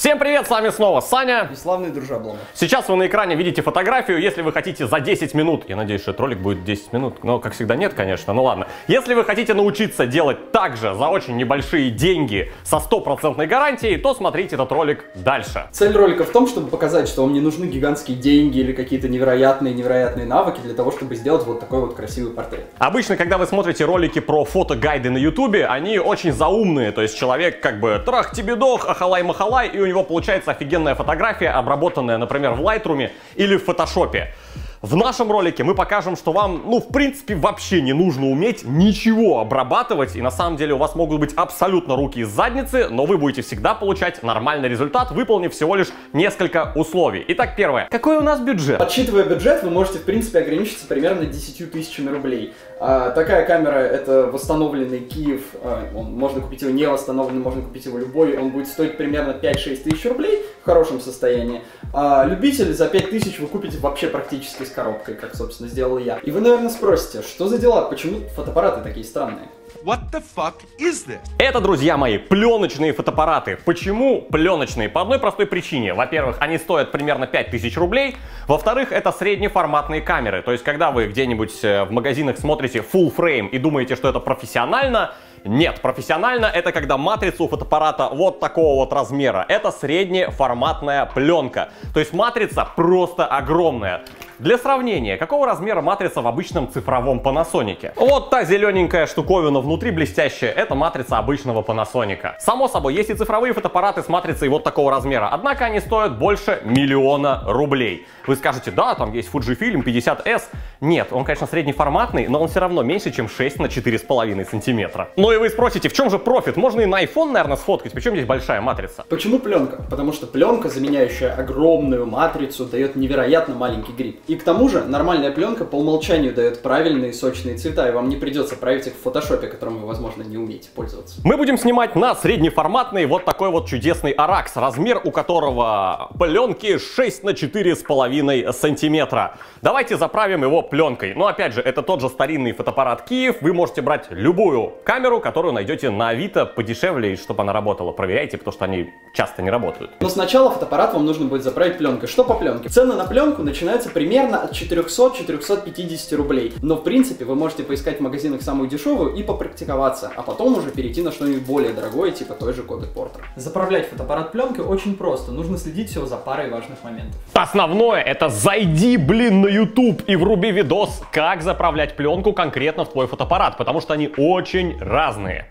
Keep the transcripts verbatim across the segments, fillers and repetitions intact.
Всем привет, с вами снова Саня и славный дружа Обломов. Сейчас вы на экране видите фотографию. Если вы хотите за десять минут, я надеюсь, что этот ролик будет десять минут, но как всегда нет, конечно, ну ладно. Если вы хотите научиться делать так же за очень небольшие деньги со стопроцентной гарантией, то смотрите этот ролик дальше. Цель ролика в том, чтобы показать, что вам не нужны гигантские деньги или какие-то невероятные-невероятные навыки для того, чтобы сделать вот такой вот красивый портрет. Обычно, когда вы смотрите ролики про фотогайды на ютубе, они очень заумные, то есть человек как бы трах тебе дох, ахалай-махалай, и у него получается офигенная фотография, обработанная, например, в Lightroom или в фотошопе. В нашем ролике мы покажем, что вам, ну, в принципе, вообще не нужно уметь ничего обрабатывать, и на самом деле у вас могут быть абсолютно руки из задницы, но вы будете всегда получать нормальный результат, выполнив всего лишь несколько условий. Итак, первое. Какой у нас бюджет? Подсчитывая бюджет, вы можете, в принципе, ограничиться примерно десятью тысячами рублей. А, такая камера — это восстановленный Киев, а, он, можно купить его не восстановленный, можно купить его любой, он будет стоить примерно пять-шесть тысяч рублей в хорошем состоянии. А любитель за пять тысяч вы купите вообще практически с коробкой, как, собственно, сделал я. И вы, наверное, спросите, что за дела, почему фотоаппараты такие странные? What the fuck is this? Это, друзья мои, пленочные фотоаппараты. Почему пленочные? По одной простой причине. Во-первых, они стоят примерно пять тысяч рублей. Во-вторых, это среднеформатные камеры. То есть, когда вы где-нибудь в магазинах смотрите full frame и думаете, что это профессионально, нет, профессионально это когда матрица у фотоаппарата вот такого вот размера. Это среднеформатная пленка. То есть матрица просто огромная. Для сравнения, какого размера матрица в обычном цифровом Panasonic? Вот та зелененькая штуковина внутри блестящая, это матрица обычного Panasonic. Само собой, есть и цифровые фотоаппараты с матрицей вот такого размера, однако они стоят больше миллиона рублей. Вы скажете, да, там есть Fujifilm пятьдесят эс. Нет, он, конечно, среднеформатный, но он все равно меньше, чем шесть на четыре с половиной сантиметра. Ну и вы спросите, в чем же профит? Можно и на iPhone, наверное, сфоткать, причем здесь большая матрица. Почему пленка? Потому что пленка, заменяющая огромную матрицу, дает невероятно маленький гриб. И к тому же нормальная пленка по умолчанию дает правильные сочные цвета, и вам не придется править их в фотошопе, которым вы, возможно, не умеете пользоваться. Мы будем снимать на среднеформатный вот такой вот чудесный Arax, размер у которого пленки шесть на четыре с половиной сантиметра. Давайте заправим его пленкой. Но опять же, это тот же старинный фотоаппарат Киев. Вы можете брать любую камеру, которую найдете на Авито подешевле, и чтобы она работала. Проверяйте, потому что они часто не работают. Но сначала фотоаппарат вам нужно будет заправить пленкой. Что по пленке? Цены на пленку начинаются примерно от четырёхсот — четырёхсот пятидесяти рублей. Но в принципе вы можете поискать в магазинах самую дешевую и попрактиковаться, а потом уже перейти на что-нибудь более дорогое, типа той же Kodak Portra. Заправлять фотоаппарат пленкой очень просто. Нужно следить всего за парой важных моментов. Основное — это зайди, блин, на YouTube и вруби видос, как заправлять пленку конкретно в твой фотоаппарат, потому что они очень разные.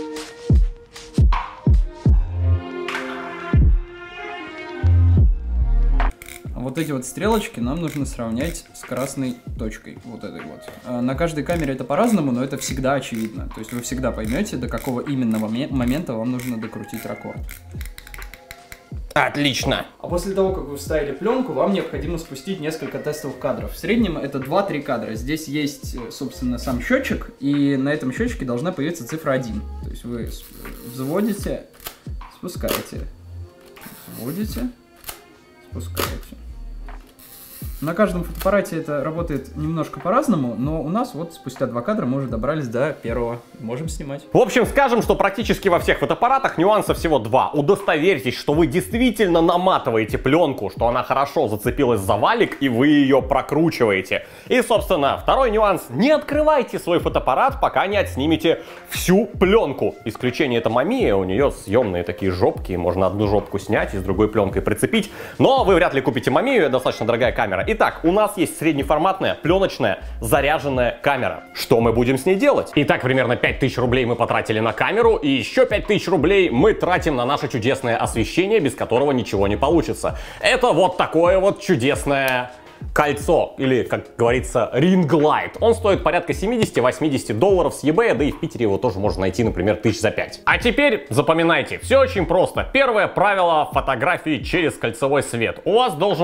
Вот эти вот стрелочки нам нужно сравнять с красной точкой, вот этой вот. На каждой камере это по-разному, но это всегда очевидно. То есть вы всегда поймете, до какого именно момента вам нужно докрутить ракорд. Отлично. А после того, как вы вставили пленку, вам необходимо спустить несколько тестовых кадров. В среднем это два-три кадра. Здесь есть, собственно, сам счетчик, и на этом счетчике должна появиться цифра один. То есть вы взводите, спускаете, взводите, спускаете. На каждом фотоаппарате это работает немножко по-разному, но у нас вот спустя два кадра мы уже добрались до первого. Можем снимать. В общем, скажем, что практически во всех фотоаппаратах нюансов всего два. Удостоверьтесь, что вы действительно наматываете пленку, что она хорошо зацепилась за валик и вы ее прокручиваете. И, собственно, второй нюанс. Не открывайте свой фотоаппарат, пока не отснимете всю пленку. Исключение — это Mamiya, у нее съемные такие жопки, можно одну жопку снять и с другой пленкой прицепить. Но вы вряд ли купите Mamiya, достаточно дорогая камера. Итак, у нас есть среднеформатная, пленочная, заряженная камера. Что мы будем с ней делать? Итак, примерно пять тысяч рублей мы потратили на камеру, и еще пять тысяч рублей мы тратим на наше чудесное освещение, без которого ничего не получится. Это вот такое вот чудесное кольцо, или, как говорится, Ring Light. Он стоит порядка семидесяти-восьмидесяти долларов с eBay, да и в Питере его тоже можно найти, например, тысяч за пять. А теперь запоминайте, все очень просто. Первое правило фотографии через кольцевой свет. У вас должен быть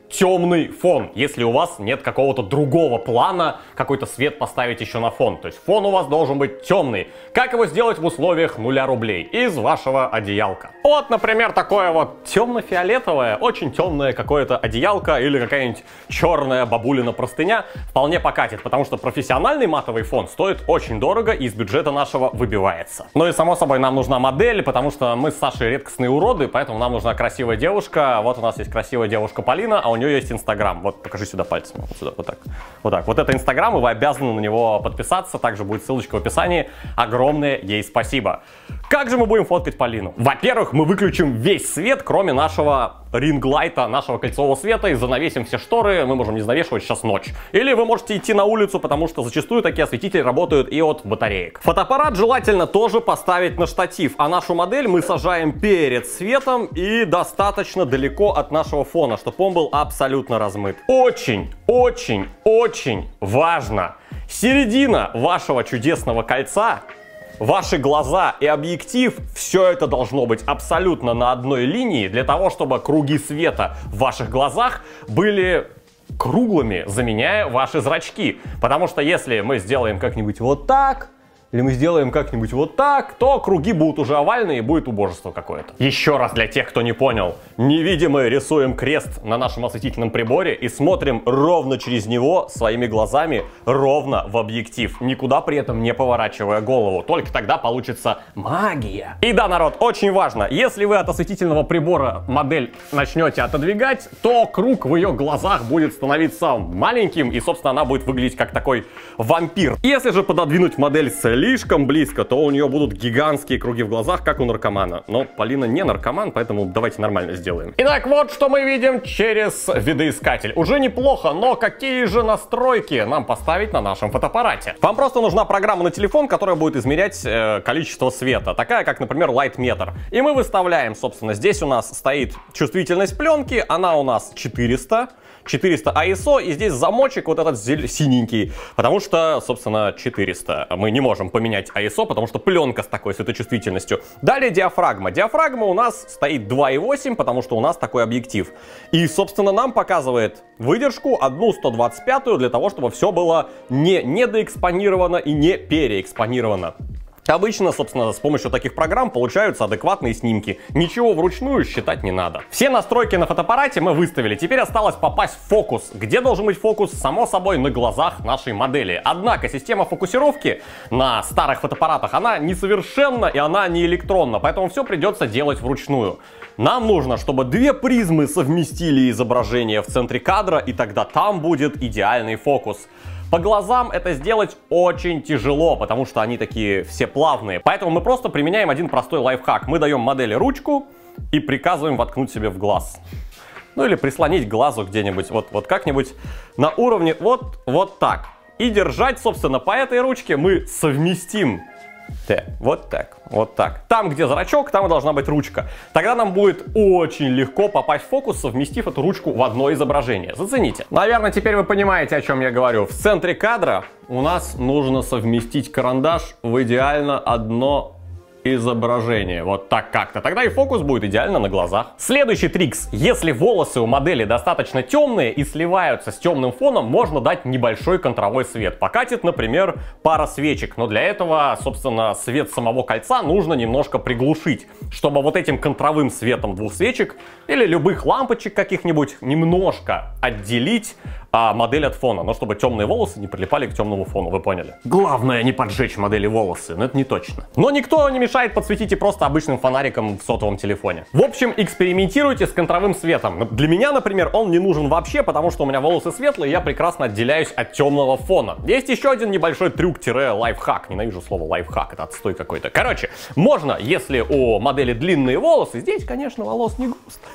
темный фон, если у вас нет какого-то другого плана, какой-то свет поставить еще на фон. То есть фон у вас должен быть темный. Как его сделать в условиях нуля рублей? Из вашего одеялка. Вот, например, такое вот темно-фиолетовое, очень темное какое-то одеялко или какая-нибудь черная бабулина простыня вполне покатит, потому что профессиональный матовый фон стоит очень дорого и из бюджета нашего выбивается. Ну и само собой нам нужна модель, потому что мы с Сашей редкостные уроды, поэтому нам нужна красивая девушка. Вот у нас есть красивая девушка Полина, а у нее есть Инстаграм. Вот, покажи сюда пальцем. Вот сюда, вот так. Вот так. Вот это Инстаграм, и вы обязаны на него подписаться. Также будет ссылочка в описании. Огромное ей спасибо. Как же мы будем фоткать Полину? Во-первых, мы выключим весь свет, кроме нашего ринглайта, нашего кольцевого света, и занавесим все шторы. Мы можем не занавешивать, сейчас ночь. Или вы можете идти на улицу, потому что зачастую такие осветители работают и от батареек. Фотоаппарат желательно тоже поставить на штатив, а нашу модель мы сажаем перед светом и достаточно далеко от нашего фона, чтобы он был абсолютно размыт. Очень, очень, очень важно. Середина вашего чудесного кольца, ваши глаза и объектив, все это должно быть абсолютно на одной линии, для того, чтобы круги света в ваших глазах были круглыми, заменяя ваши зрачки. Потому что если мы сделаем как-нибудь вот так, или мы сделаем как-нибудь вот так, то круги будут уже овальные и будет убожество какое-то. Еще раз для тех, кто не понял. Невидимый рисуем крест на нашем осветительном приборе и смотрим ровно через него своими глазами, ровно в объектив, никуда при этом не поворачивая голову. Только тогда получится магия. И да, народ, очень важно, если вы от осветительного прибора модель начнете отодвигать, то круг в ее глазах будет становиться маленьким, и, собственно, она будет выглядеть как такой вампир. Если же пододвинуть модель с слишком близко, то у нее будут гигантские круги в глазах, как у наркомана. Но Полина не наркоман, поэтому давайте нормально сделаем. Итак, вот что мы видим через видоискатель. Уже неплохо, но какие же настройки нам поставить на нашем фотоаппарате? Вам просто нужна программа на телефон, которая будет измерять э, количество света. Такая, как, например, Lightmeter. И мы выставляем, собственно, здесь у нас стоит чувствительность пленки, она у нас четыреста. четыреста ай эс о, и здесь замочек вот этот синенький, потому что, собственно, четыреста. Мы не можем поменять ай эс о, потому что пленка с такой светочувствительностью. Далее диафрагма. Диафрагма у нас стоит два и восемь, потому что у нас такой объектив. И, собственно, нам показывает выдержку одну сто двадцать пятую для того, чтобы все было не недоэкспонировано и не переэкспонировано. Обычно, собственно, с помощью таких программ получаются адекватные снимки. Ничего вручную считать не надо. Все настройки на фотоаппарате мы выставили. Теперь осталось попасть в фокус. Где должен быть фокус? Само собой, на глазах нашей модели. Однако система фокусировки на старых фотоаппаратах, она несовершенна и она не электронна. Поэтому все придется делать вручную. Нам нужно, чтобы две призмы совместили изображение в центре кадра, и тогда там будет идеальный фокус. По глазам это сделать очень тяжело, потому что они такие все плавные. Поэтому мы просто применяем один простой лайфхак. Мы даем модели ручку и приказываем воткнуть себе в глаз. Ну или прислонить к глазу где-нибудь, вот, вот как-нибудь на уровне вот, вот так. И держать, собственно, по этой ручке мы совместим. Да, вот так, вот так. Там, где зрачок, там и должна быть ручка. Тогда нам будет очень легко попасть в фокус, совместив эту ручку в одно изображение. Зацените. Наверное, теперь вы понимаете, о чем я говорю. В центре кадра у нас нужно совместить карандаш в идеально одно изображение. Вот так как-то. Тогда и фокус будет идеально на глазах. Следующий трикс. Если волосы у модели достаточно темные и сливаются с темным фоном, можно дать небольшой контровой свет. Покатит, например, пара свечек. Но для этого, собственно, свет самого кольца нужно немножко приглушить, чтобы вот этим контровым светом двух свечек или любых лампочек каких-нибудь немножко отделить а, модель от фона. Но чтобы темные волосы не прилипали к темному фону, вы поняли. Главное не поджечь модели волосы, но это не точно. Но никто не мешает подсветить и просто обычным фонариком в сотовом телефоне. В общем, экспериментируйте с контровым светом. Для меня, например, он не нужен вообще, потому что у меня волосы светлые, и я прекрасно отделяюсь от темного фона. Есть еще один небольшой трюк-лайфхак. Ненавижу слово лайфхак, это отстой какой-то. Короче, можно, если у модели длинные волосы, здесь, конечно, волос не густо.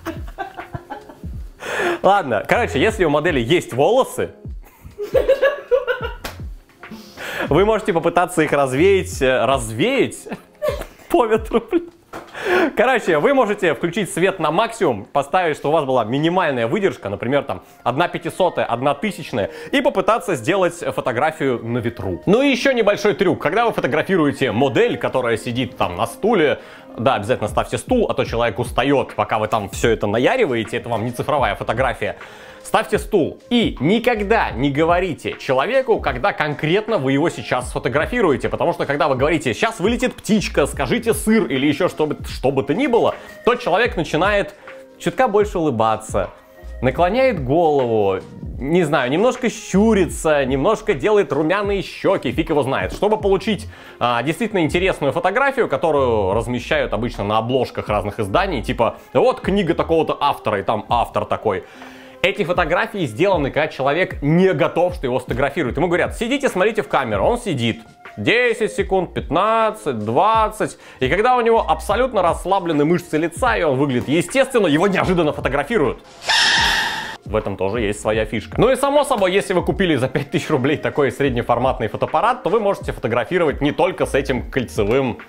Ладно, короче, если у модели есть волосы, вы можете попытаться их развеять, развеять по ветру. Короче, вы можете включить свет на максимум, поставить, что у вас была минимальная выдержка, например, там одна пятисотая, одна тысячная, и попытаться сделать фотографию на ветру. Ну и еще небольшой трюк. Когда вы фотографируете модель, которая сидит там на стуле, Да, обязательно ставьте стул, а то человек устает, пока вы там все это наяриваете, это вам не цифровая фотография. Ставьте стул и никогда не говорите человеку, когда конкретно вы его сейчас сфотографируете, потому что когда вы говорите «сейчас вылетит птичка, скажите сыр» или еще что бы, что бы то ни было, то человек начинает чутка больше улыбаться, наклоняет голову, не знаю, немножко щурится, немножко делает румяные щеки, фиг его знает. Чтобы получить а, действительно интересную фотографию, которую размещают обычно на обложках разных изданий, типа вот книга такого-то автора, и там автор такой. Эти фотографии сделаны, когда человек не готов, что его сфотографируют. Ему говорят, сидите, смотрите в камеру, он сидит. десять секунд, пятнадцать, двадцать. И когда у него абсолютно расслаблены мышцы лица, и он выглядит естественно, его неожиданно фотографируют. В этом тоже есть своя фишка. Ну и само собой, если вы купили за пять тысяч рублей такой среднеформатный фотоаппарат, то вы можете фотографировать не только с этим кольцевым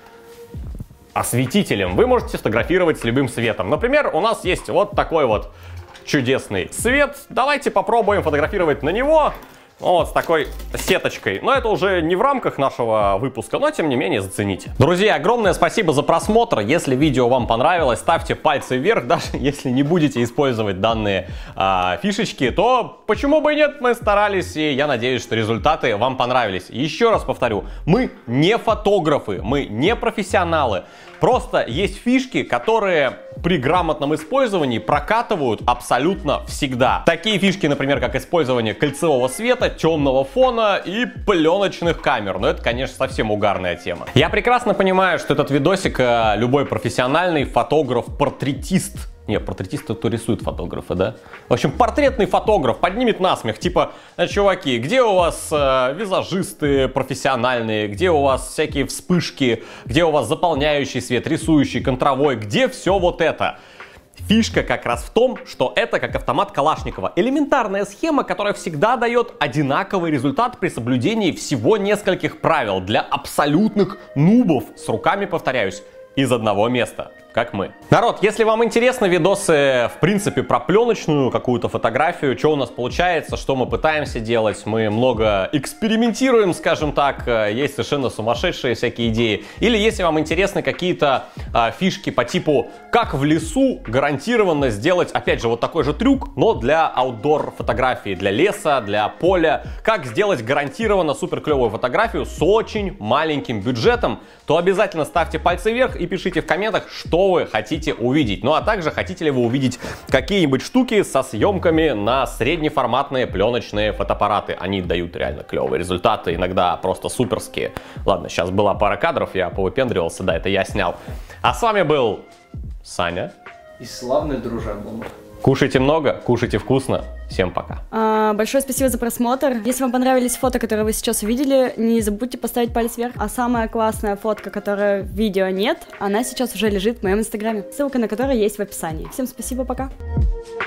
осветителем. Вы можете фотографировать с любым светом. Например, у нас есть вот такой вот чудесный свет. Давайте попробуем фотографировать на него. Вот с такой сеточкой. Но это уже не в рамках нашего выпуска, но тем не менее зацените. Друзья, огромное спасибо за просмотр. Если видео вам понравилось, ставьте пальцы вверх. Даже если не будете использовать данные а, фишечки, то почему бы и нет, мы старались. И я надеюсь, что результаты вам понравились. Еще раз повторю, мы не фотографы, мы не профессионалы. Просто есть фишки, которые при грамотном использовании прокатывают абсолютно всегда. Такие фишки, например, как использование кольцевого света, темного фона и пленочных камер. Но это, конечно, совсем угарная тема. Я прекрасно понимаю, что этот видосик любой профессиональный фотограф-портретист, не, портретист, кто рисует фотографа, да? В общем, портретный фотограф поднимет насмех, типа, чуваки, где у вас э, визажисты профессиональные, где у вас всякие вспышки, где у вас заполняющий свет, рисующий, контровой, где все вот это? Фишка как раз в том, что это как автомат Калашникова. Элементарная схема, которая всегда дает одинаковый результат при соблюдении всего нескольких правил для абсолютных нубов с руками, повторяюсь, из одного места, как мы. Народ, если вам интересны видосы, в принципе, про пленочную какую-то фотографию, что у нас получается, что мы пытаемся делать, мы много экспериментируем, скажем так, есть совершенно сумасшедшие всякие идеи. Или если вам интересны какие-то а, фишки по типу, как в лесу гарантированно сделать, опять же, вот такой же трюк, но для аутдор фотографии, для леса, для поля, как сделать гарантированно супер клевую фотографию с очень маленьким бюджетом, то обязательно ставьте пальцы вверх и пишите в комментах, что вы хотите увидеть. Ну а также, хотите ли вы увидеть какие-нибудь штуки со съемками на среднеформатные пленочные фотоаппараты. Они дают реально клевые результаты, иногда просто суперские. Ладно, сейчас была пара кадров, я повыпендривался, да, это я снял. А с вами был Саня. И славный дружок Бумер. Кушайте много, кушайте вкусно. Всем пока. А, большое спасибо за просмотр. Если вам понравились фото, которые вы сейчас увидели, не забудьте поставить палец вверх. А самая классная фотка, которая в видео нет, она сейчас уже лежит в моем инстаграме, ссылка на которую есть в описании. Всем спасибо, пока.